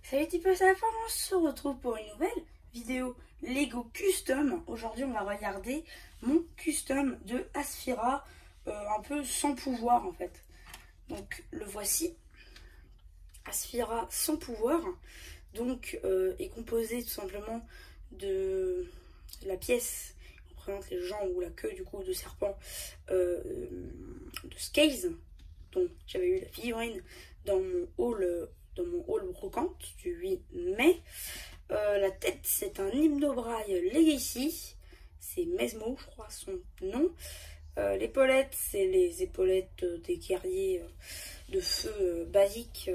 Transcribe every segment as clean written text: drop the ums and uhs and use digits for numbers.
Salut petit peu, ça va? On se retrouve pour une nouvelle vidéo Lego Custom. Aujourd'hui on va regarder mon custom de Asphira, un peu sans pouvoir en fait. Donc le voici, Asphira sans pouvoir. Donc est composé tout simplement de la pièce qui représente les jambes ou la queue du coup de serpent de Scales, dont j'avais eu la figurine dans mon haul brocante du 8 mai. La tête, c'est un Hypnobraille Legacy, c'est Mesmo, je crois son nom. L'épaulette, c'est les épaulettes des guerriers de feu basiques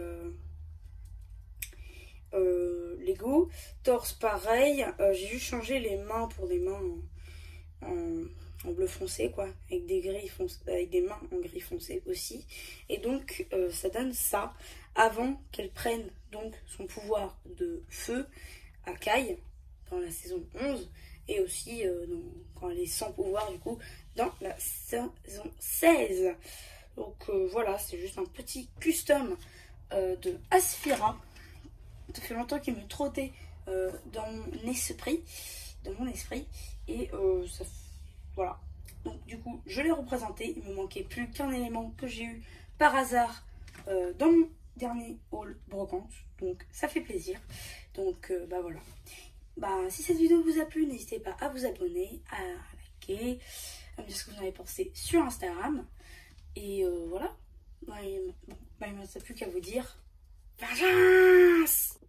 Lego. Torse, pareil. J'ai juste changé les mains pour des mains en bleu foncé, quoi, avec des gris foncé, avec des mains en gris foncé aussi. Et donc ça donne ça avant qu'elle prenne donc son pouvoir de feu à Kai dans la saison 11 et aussi quand elle est sans pouvoir du coup dans la saison 16. Donc voilà, c'est juste un petit custom de Asphira. Ça fait longtemps qu'il me trottait dans mon esprit, et ça, voilà. Donc du coup je l'ai représenté. Il me manquait plus qu'un élément que j'ai eu par hasard dans mon dernier haul brocante, donc ça fait plaisir. Donc bah voilà, si cette vidéo vous a plu, n'hésitez pas à vous abonner, à liker, à me dire ce que vous en avez pensé sur Instagram. Et voilà, il ne me reste plus qu'à vous dire vengeance.